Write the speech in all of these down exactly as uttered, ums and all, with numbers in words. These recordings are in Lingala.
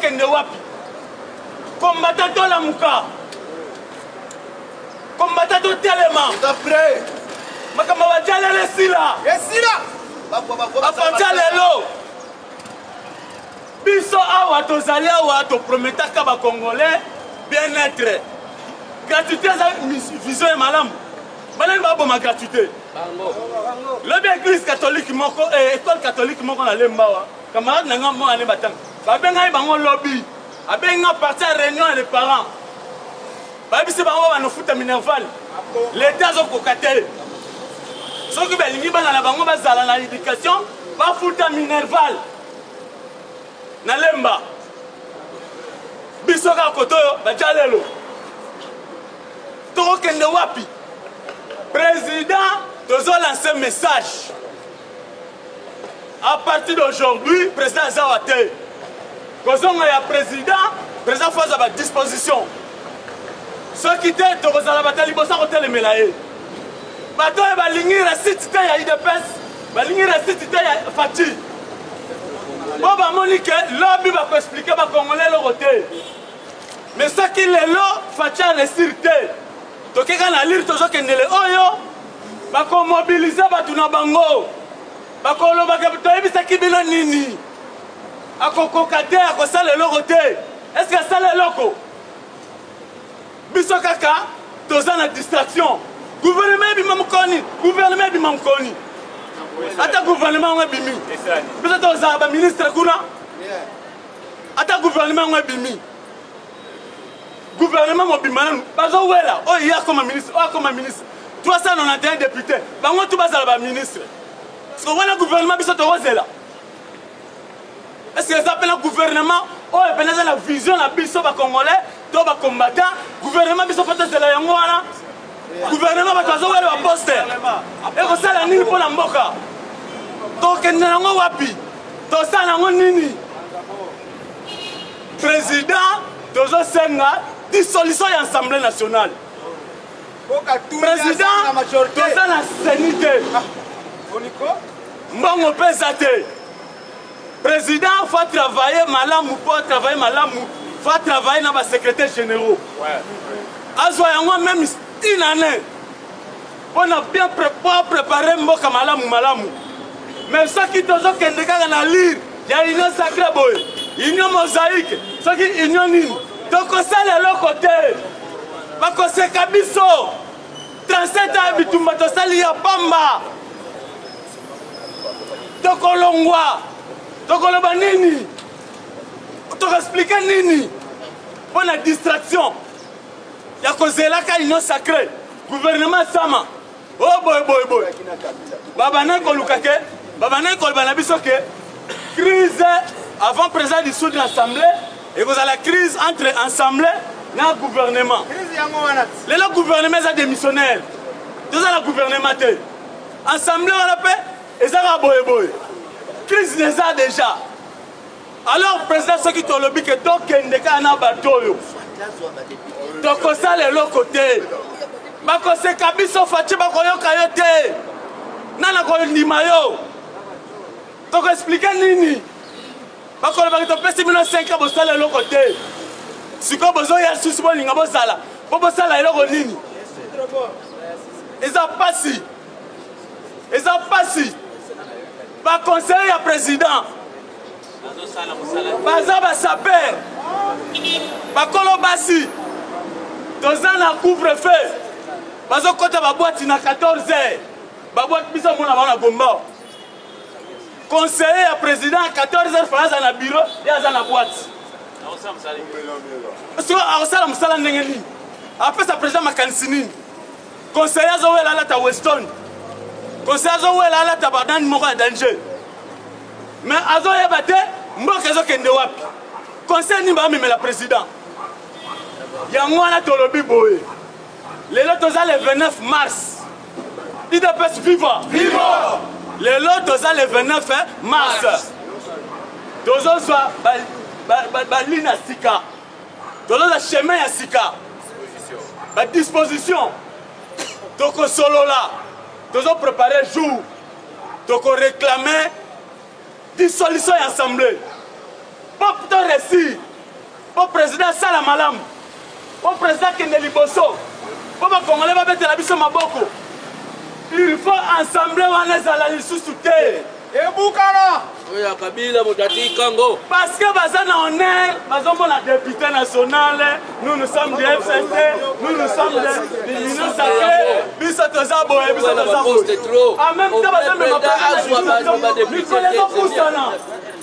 kende wapi combattant to la muka combattant to telema d'après makamba bajalele sila esila apanta lelo biso awa tozali awa toprometaka bacongolais bien-être gratuité eza vision ya malamu banani baboma gratuité lobi église catholique moko école catholique moko na lembawa camarade na nga moko ane batanga babengai bango lobi abenga parti ya réunion ya les parents babisi bango banofuta minerval l'état azokoka te soki balingi bana na bango bazala na éducation bafuta minerval na lemba biso kaka koto oyo batia lelo tokokende wapi président tozolance un message à partir d'aujourd'hui président azawa te kozonga ya président président fo azwa badisposition soki te tokozala bata liboso kotelemela ye bato oyo balingi resite te ya idps balingi resite te ya fati po bamoni ke lobi bakoexplike bacongolais eloko te mais soki lelo fati aresir te tokeka na lire tozokendele oyo bakomobilize bato na bango bakolobaka toyebisaki bino nini akokoka te akosala eloko te eske asala eloko biso kaka toza na distraction gouvernement ebima mokoni gouvernement ebima mokoni ata gouvernement ngo ebimi biso tozala baministre kuna ata gouvernement ngo ebimi gouvernement mobima nanu bazowela oyo ye akoma ministre oyo akoma ministre trois cent quatre-vingt-onze député bango tu bazala baministre parceque wana gouvernement biso tokozela est ce que eza mpena gouvernement oyo mpena eza na vision na biso bacongolais to bacombattant gouvernement biso mpo tozela yango wana gouvernement bato bazowela baposte ekosala nini mpo na mboka tokende yango wapi tosala yango nini président tozosenga dissolution ya assemblée nationale président toza na seni te mbongo mpe eza te président faut travailler malamu mpo travailler malamu faut travailler na basecrétaire généraux azwa yango même une année mpona bien préparer mboka malamu malamu mais soki tozokende kaka na lire ya union sacré boye union mosaïque soki union nini tokosala eloko te bakoseka biso trente-sept ans ya bitumba tosali ya pamba tokolongwa tokoloba nini tokoexplike nini mpo na distraction ya kozelaka union sacré gouvernement sama o boyeboyeboye babandaki koluka ke babandaki koloba na biso ke crise avant président du sud de l'assemblée ekozala crise entre assemblée na gouvernement lelo gouvernement eza démissionnaire toza na gouvernement te assemblée wana mpe ezaka boyeboye crise neza déjà alors président soki tolobi ke tokende kaka na bato oyo tokosala eloko te bakoseka biso faci bakoyoka yo te nana kondima yo tokoexplike nini bakolobaki topesi bino cinq ans bosala eloko te sikoyo bozoya lisusu bolinga bozala po bosala eloko nini eza pasi eza pasi baconseiller ya président baza basaper bakolo basi toza na couvre-feu bazokota babwati na quatorze heures babwati biso mona bango na gomba conseiller ya président à quatorze heures fala aza na bureau ye aza na boîte siko akosala mosala ndenge nini apesa président makanisi nini conseiller azowela alata weston conseiller azowela alata banani moko ya danger mais azoyeba te mboka ezokende wapi conseil nini bamemela président yango wana tolobi boye lelo toza le vingt-neuf mars I D P S viva viva lelo toza le vingt-neuf mars tozozwa baline ya sika tozozwa chemin ya sika badisposition tokosolola tozoprépare jour tokoréclame dissolution ya assemblée pop to réussir malamu. Au président Kende Liboso. Pour les Congolais va mettre la biso maboko. Il faut ensembler Wanezala lisusu te. Et Boukara. Oui, à Kabila, Motati, Kango. Parce que Bazana on est, Bazana on a député national, nous nous sommes des F C C, nous nous sommes des l'Union sacrée, Biso Tozabo et Biso Tozabo. En même temps, Bazana me m'appelle, nous connaissons pour ça là.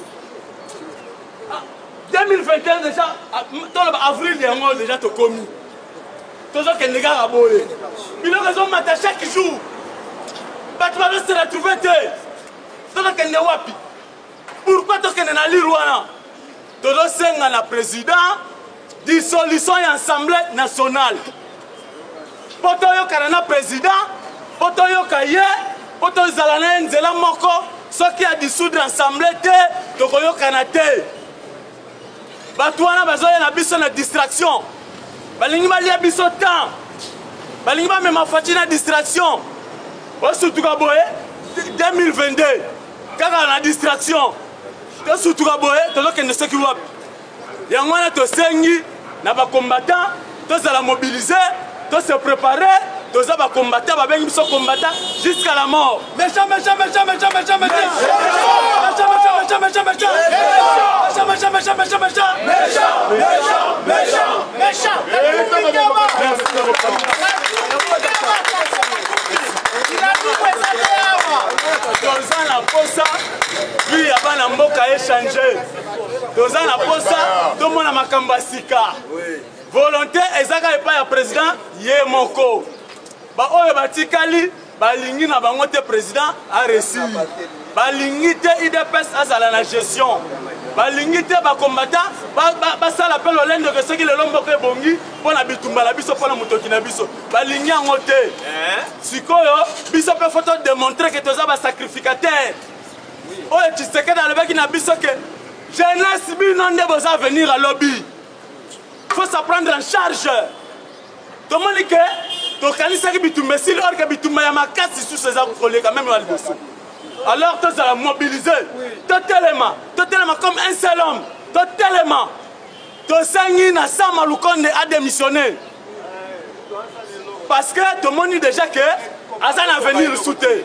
deux mille vingt et un déjà, dans l'avril, il y a un mois déjà tout commis. Tous ceux qui ne regardent pas, ils ont raison de chaque jour. Tu vas se retrouver. Pourquoi tu es dans l'Irwana? Tu dois être le président dissolution et assemblée nationale. Pour toi, tu es le président, pour toi, tu es pour toi, tu es le moko, ceux qui ont dissoudre l'assemblée, tu es le Canada. Batouana bazoya na biso na distraction. Balingi ba lia biso temps. Balingi ba mema fati na distraction. Osutuka boye deux mille vingt-deux. Kaka na distraction. Osutuka boye toloke ne seki wapi. Yango na to sengi na ba combattant, to za la mobiliser, to se préparer, to za ba combattant ba bengi biso combattant jusqu'à la mort. Méchant méchant méchant méchant méchant méchant. Méchant méchant méchant méchant méchant. Méchant méchant méchant méchant méchant. Méchant méchant méchant méchant. Toza na posa, puis abana mboka échanger. Toza na posa, tout mona makambo sika. Volonté ezaka epa ya président ye moko. Ba oyo batikali balingi na bango te président a reçu. Balingi te I D P S azala na gestion. Balingi te ba combattant ba ba sala appel au lendo que ceux qui le lombo ke bongi pona bitumba la biso pona mutoki na biso. Balingi yango te. Hein? Sikoyo biso pe photo démontrer que toza ba sacrificateur. Oyo tseke dans le baki na biso que jeunesse bi non de boza venir à lobby. Il faut se prendre en charge. Tout le monde dit que tu as bitumba si or que bitumba ya makasi sous ces collègues quand même à l'Iboso. Alors tu as mobilisé totalement, totalement comme un seul homme, totalement. Tu as na Sama Lukonde a démissionné. Parce que tout le monde dit déjà que Azan a venir le soutenir.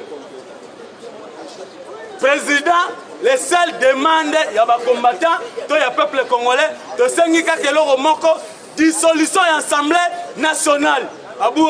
Président, les seules demandes, il y a des combattants, il y a le peuple congolais, tu sais qu'il y a une dissolution et assemblée nationale. Abouo?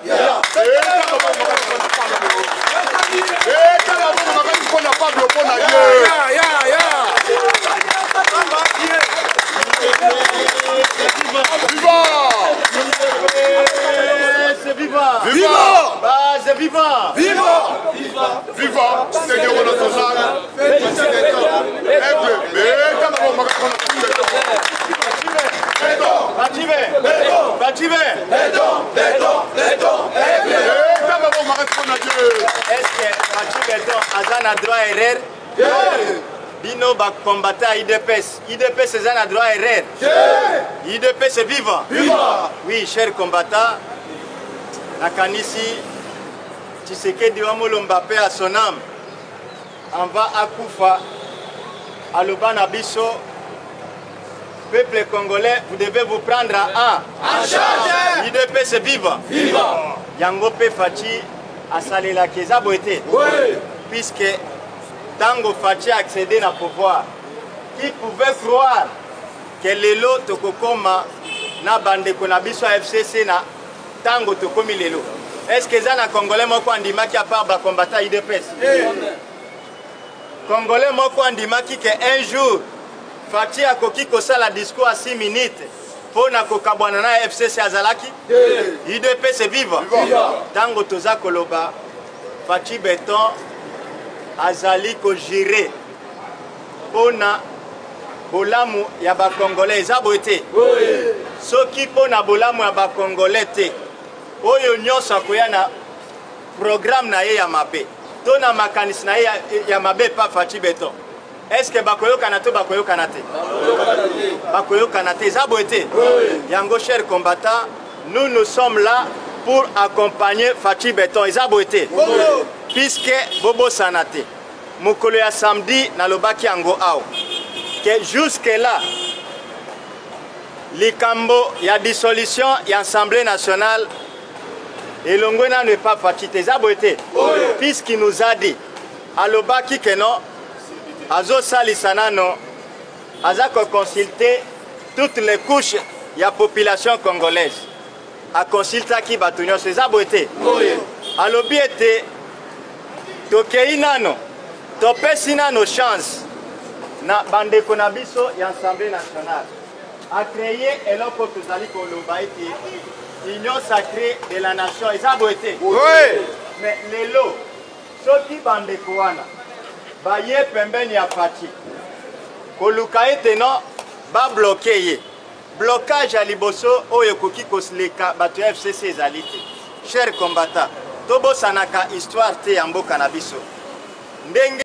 Viva! Viva! Base viva! Viva! Viva! Viva! Seigneur national! Est-ce que Fachi Beton a droit à erreur? Bino va combattre I D P S. I D P S a droit à erreur. I D P S est vivant. Oui, chers combattants, Nakanisi, Tshisekedi Wamolo Mbappé à son âme. On va à Koufa, à Lobana Bisso. Peuple congolais, vous devez vous prendre à un. En charge. I D P S est vivant. Vivant. Yango Pe Fachi a salé la Keza Boete. Oui. Puisque Tango Fachi a accédé au pouvoir. Qui pouvait croire que Lelo Tokokoma na bande konabiso F C C na Tango Tokomi Lelo. Est-ce que ça na Congolais moko andimaki à part ba combattant I D P S? Congolais moko andimaki que un jour Fachi a koki kosala discours à six minutes pour na kokabwana na F C C azalaki. I D P S vivant. Tango toza koloba Fachi Beton azali ko gérer pour na bolamu ya ba Congolais za boete. Soki po na bolamu ya ba Congolais te. Oyo nyonso akoya na programme na ye ya mabe. To na makanisi na ye ya mabe pa Fachi Beton. Est-ce que Bakoyo Kanate Bakoyo Kanate Bakoyo Kanate za boete. Yango chers combattants, nous nous sommes là pour accompagner Fachi Beton za boete. Puisque Bobo Sanate mokolo ya samedi na lobaki yango ao que jusque là likambo ya dissolution ya Assemblée nationale elongwe nano pas fakite za boete puisqu'il nous a dit alobaki que non azo salisa nano aza ko consulter toutes les couches ya population congolaise a consulter ki bato nyonso za boete alobi ete tokei nano topesi nano chance na bandeko na biso ya Assemblée nationale a créé eloko tozali koloba ete union sacrée de la nation eza boete mais lelo soki bandeko wana baye pembeni ya parti koluka ete non babloke ye blocage ya liboso oyo ekoki kosileka bato ya F C C ezali te. Chers combattants, tobosanaka histoire te ya mboka na biso ndenge